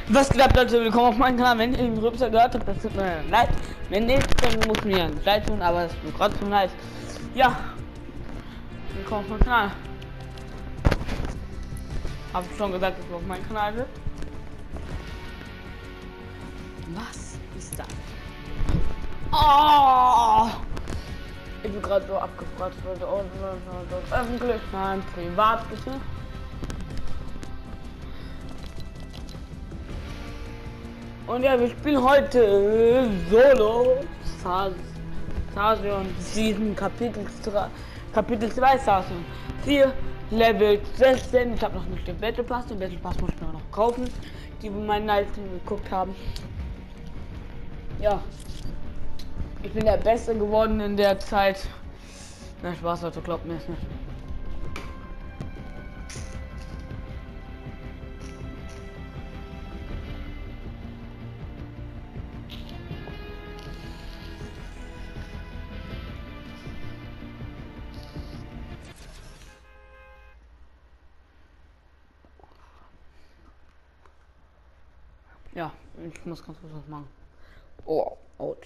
Was geht ab, Leute? Willkommen auf meinem Kanal. Wenn ihr den Rübser gehört habt, das tut mir leid. Wenn nicht, dann muss mir leid tun, aber es tut mir trotzdem leid. Ja, willkommen auf meinem Kanal. Hab schon gesagt, dass du auf meinem Kanal bist. Was ist das? Oh! Ich bin gerade so abgefragt, Leute. Oh, öffentlich, nein, privat bitte. Und ja, wir spielen heute Solo Stadion Season Kapitel 2 Stadion 4 Level 16. Ich habe noch nicht den Battle Pass. Den Battle Pass muss ich mir noch kaufen, die wir meinen Livestream geguckt haben. Ja, ich bin der Beste geworden in der Zeit. Na Spaß, Leute, glaubt mir es nicht. Ja, ich muss ganz kurz was machen. Oh, ouch.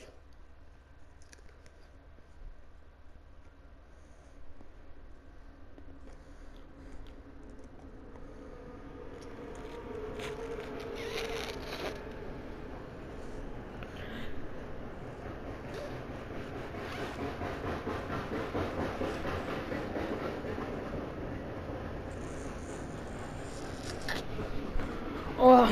Oh.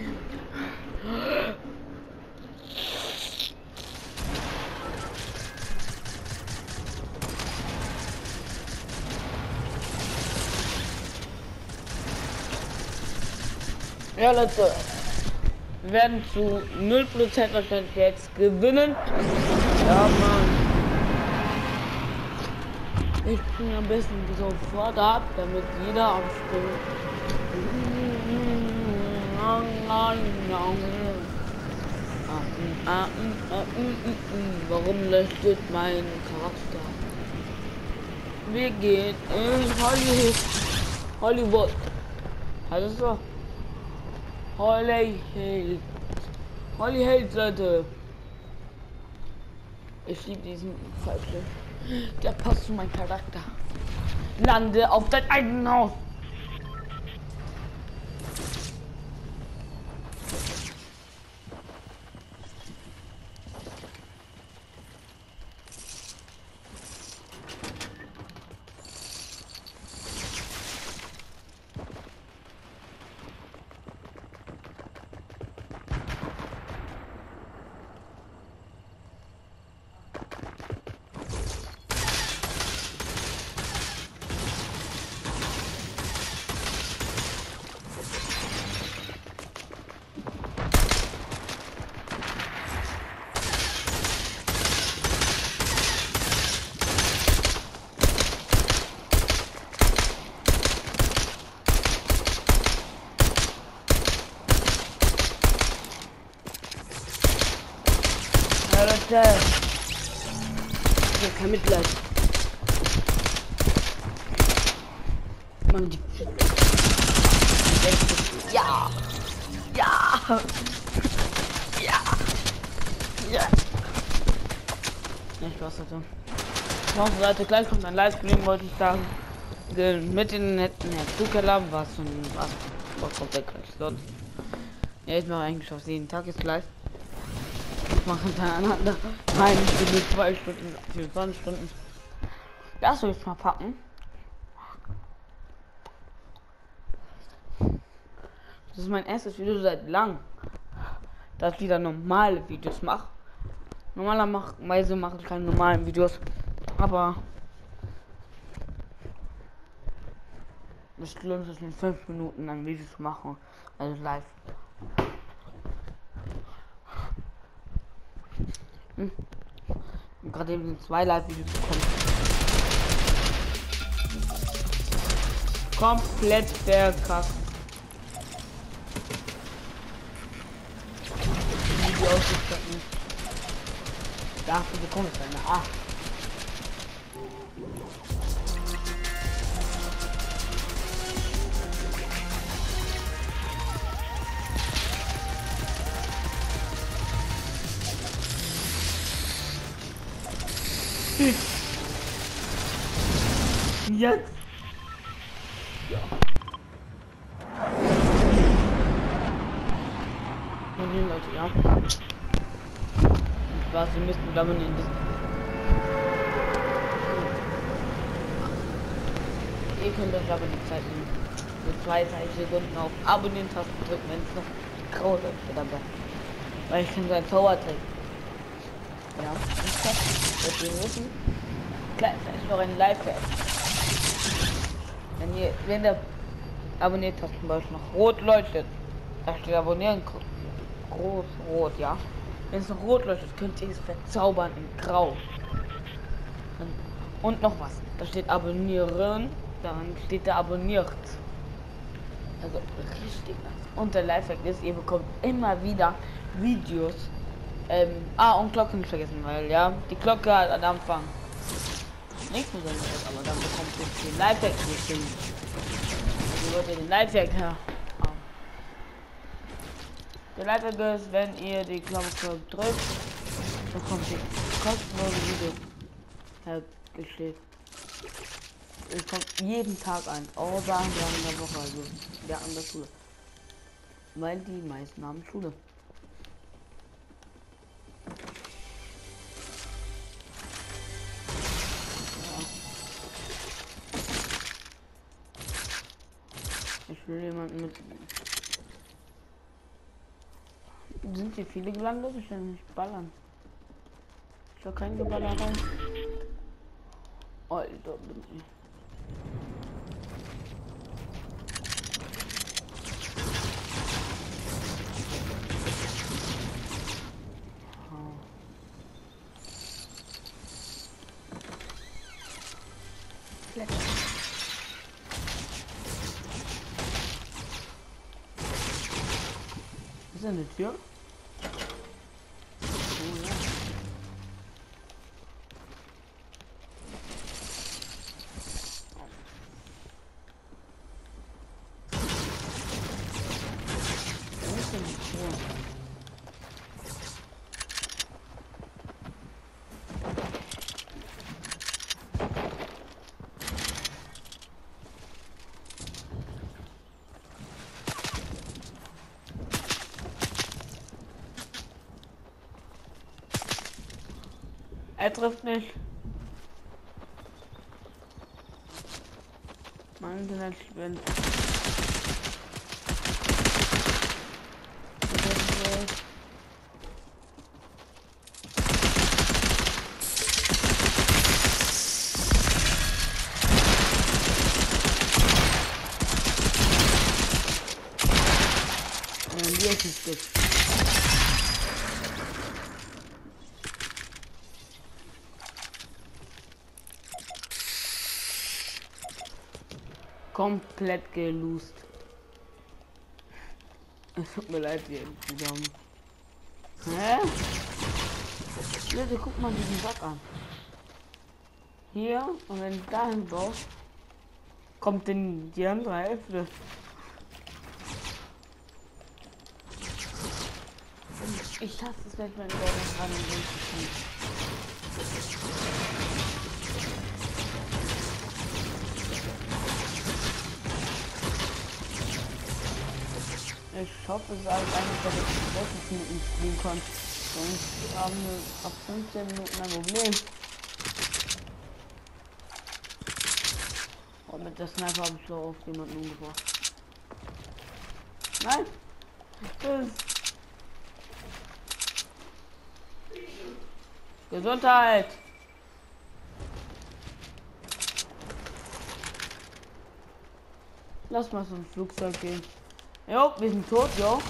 Ja, Leute, wir werden zu 0% wahrscheinlich jetzt gewinnen. Ja, Mann. Ich bin am besten sofort ab, damit jeder aufspringt. Warum leuchtet mein Charakter? Wir gehen in Hollywood. Also so. Holly Held, Leute. Ich liebe diesen Pfeifchen. Der passt zu meinem Charakter. Lande auf dein eigenes Haus. Leute, ich hab kein Mitleid. Mann, die ja, ja, ja, ja. Nicht was hatte. Auf der Seite gleich kommt ein Livestream, wollte ich sagen. Mit den netten Zukeller, was kommt der gleich sonst. Ja, ich mache eigentlich auf jeden Tag ist live. Machen hintereinander. Eine Stunde, 2 Stunden, 24 Stunden. Das will ich mal packen. Das ist mein erstes Video seit lang, dass ich wieder normale Videos mache. Normalerweise mache ich keine normalen Videos, aber es lohnt sich in 5 Minuten ein Video zu machen, also live. Gerade eben 2 Live-Videos bekommen. Komplett verkackt. Wie ausgestatten. Dafür bekomme ich eine 8. Jetzt. Ja. Und die Leute, ja. Was, wir müssen damit in das. Ihr könnt euch aber die Zeit nehmen. Für 2-3 Sekunden auf Abonnieren-Tasten drücken, wenn es noch grau ist dabei. Weil ich kann sein Zaubertrick. Ja, das wir wissen. Gleich noch ein Lifehack. Wenn der Abonniert-Tasten zum Beispiel noch rot leuchtet, da steht Abonnieren groß rot, ja. Wenn es noch rot leuchtet, könnt ihr es verzaubern in grau. Und noch was, da steht abonnieren, dann steht da abonniert. Also richtig nice. Und der Lifehack ist, ihr bekommt immer wieder Videos. Und Glocke nicht vergessen, weil ja, die Glocke hat am Anfang nichts Besonderes, aber dann bekommt ihr den Lifehack bestimmt. Also wollt ihr den Lifehack her. Der Lifehack ist, wenn ihr die Glocke drückt, bekommt ihr kostenlose Video hergestellt. Es kommt jeden Tag ein, außer wir haben in der Woche, also der an der Schule. Weil die meisten haben Schule. Ich will jemanden mit. Sind hier viele gelandet? Ich will nicht ballern. Ich will kein Geballer rein. Alter, bin ich. Ist da eine Tür? Oh ja. Wo ist denn die Tür? Er trifft nicht. Mein Internet spinnt. Hier ist es gut. Komplett geloost. Es tut mir leid, wir zusammen. Hä? Leute, guck mal diesen Sack an. Hier, und wenn ich dahin baue, kommt in die andere Hälfte. Ich hasse es, wenn ich meine Leute ran und ich hoffe, es ist alles eigentlich, dass ich 30 Minuten spielen kann. Sonst haben wir ab 15 Minuten ein Problem. Und mit der Sniper habe ich so oft jemanden umgebracht. Nein! Gesundheit! Lass mal so ein Flugzeug gehen. Jo, wir sind tot, jo.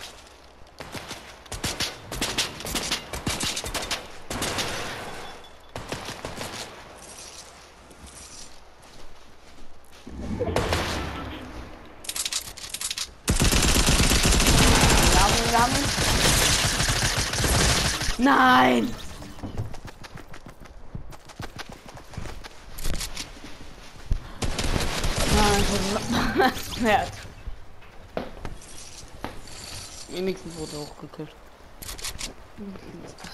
Nein! Nein, wenigstens wurde hochgekillt.